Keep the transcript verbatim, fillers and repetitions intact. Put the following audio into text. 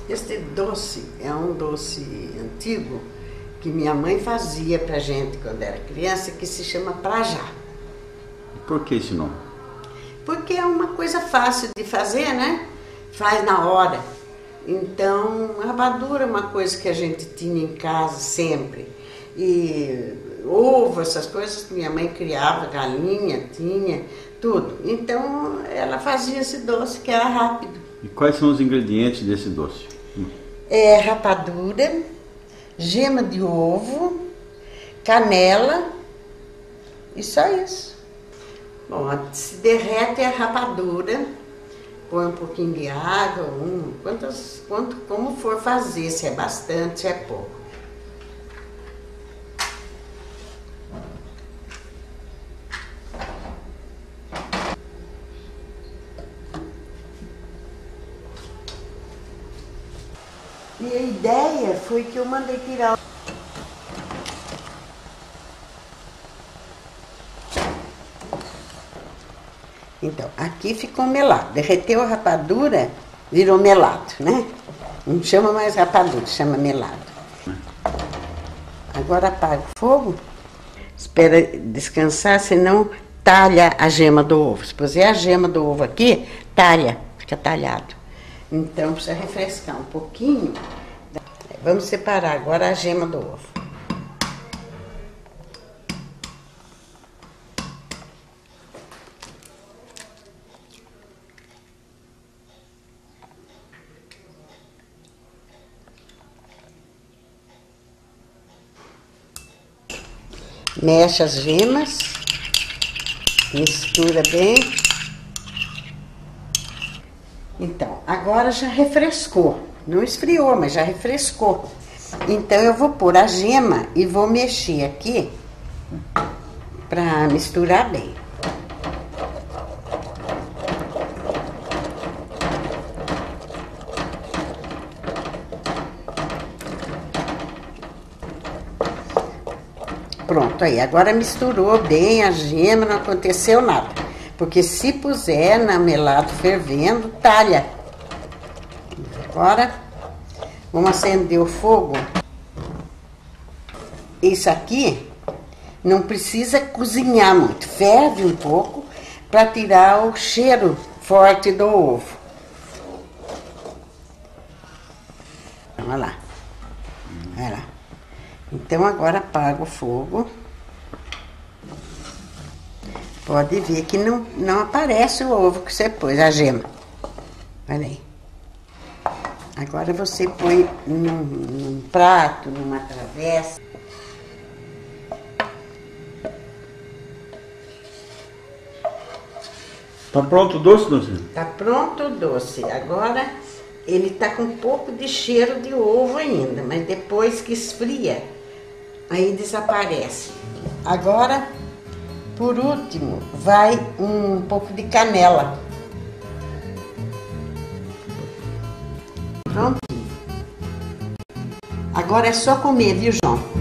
Este doce é um doce antigo que minha mãe fazia pra gente quando era criança, que se chama prajá. Por que esse nome? Porque é uma coisa fácil de fazer, né? Faz na hora. Então, a rapadura é uma coisa que a gente tinha em casa sempre. E ovo, essas coisas, minha mãe criava, galinha, tinha, tudo. Então, ela fazia esse doce que era rápido. E quais são os ingredientes desse doce? É rapadura, gema de ovo, canela e só isso. Bom, se derrete a rapadura, põe um pouquinho de água, um, quantas, quanto, como for fazer, se é bastante, se é pouco. E a ideia foi que eu mandei tirar. Então, aqui ficou melado. Derreteu a rapadura, virou melado, né? Não chama mais rapadura, chama melado. Agora apaga o fogo. Espera descansar, senão talha a gema do ovo. Se puser a gema do ovo aqui, talha, fica talhado. Então, precisa refrescar um pouquinho. Vamos separar agora a gema do ovo. Mexe as gemas, mistura bem. Então, agora já refrescou. Não esfriou, mas já refrescou. Então, eu vou pôr a gema e vou mexer aqui para misturar bem. Pronto, aí. Agora misturou bem a gema, não aconteceu nada. Porque se puser na melado fervendo, talha. Agora, vamos acender o fogo. Isso aqui não precisa cozinhar muito. Ferve um pouco para tirar o cheiro forte do ovo. Vamos lá. Vai lá. Então, agora apaga o fogo. Pode ver que não, não aparece o ovo que você pôs, a gema. Olha aí. Agora você põe num, num prato, numa travessa. Tá pronto o doce, Dona? Tá pronto o doce. Agora ele tá com um pouco de cheiro de ovo ainda, mas depois que esfria, aí desaparece. Agora, por último, vai um pouco de canela. Pronto. Agora é só comer, viu, João?